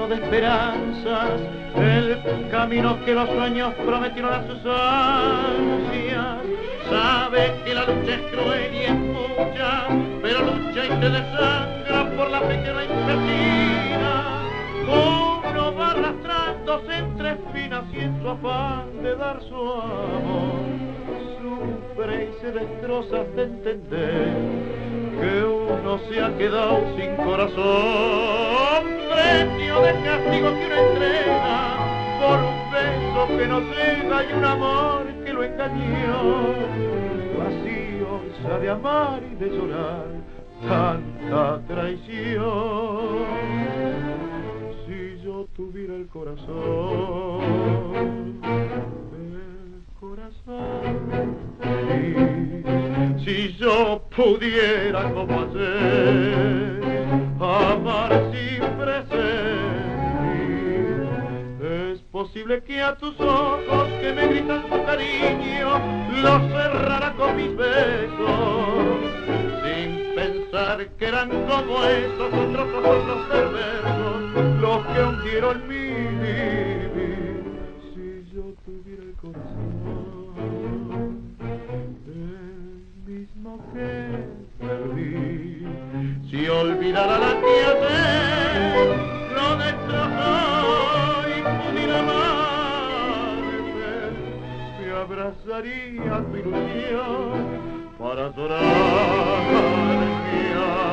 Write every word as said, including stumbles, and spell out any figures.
de esperanzas, el camino que los sueños prometieron a sus ansias. Sabe que la lucha es cruel y es mucha, pero lucha y se desangra por la fe que la impecina. Uno va arrastrándose entre espinas y en su afán de dar su amor sufre y se destroza hasta entender que uno se ha quedado sin corazón. Precio del castigo que uno entrega por un beso que no llega y un amor que lo engañó. Vacío sabe amar y de llorar tanta traición. Si yo tuviera el corazón, el corazón, y si yo pudiera como ayer amar sin presentir, es posible que a tus ojos que me gritan su cariño los cerrara con mis besos, sin pensar que eran como esos otros ojos los perversos, los que hundieron mi vivir. Si yo tuviera el corazón, el mismo que perdí, si olvidara la que ayer lo destrozó y pudiera amarte, me abrazaría tu ilusión para llorar mi alma.